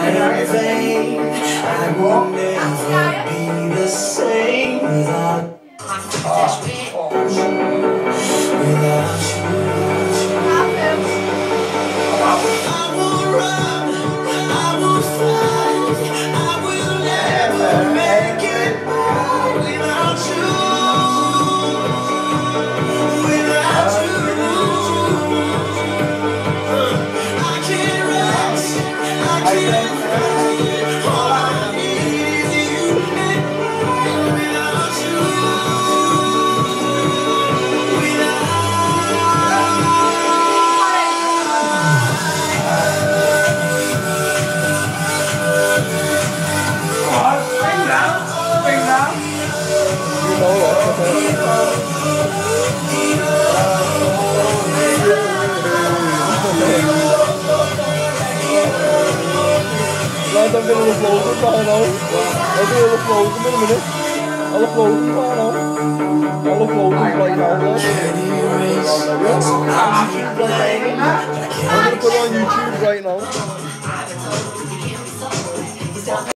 in vain. I will never be the same without Dan willen we vlogen gaan nou. Dan willen we vlogen met een minuut. Alle vlogen gaan nou. Alle vlogen blijven nou. I'm gonna put on YouTube right now.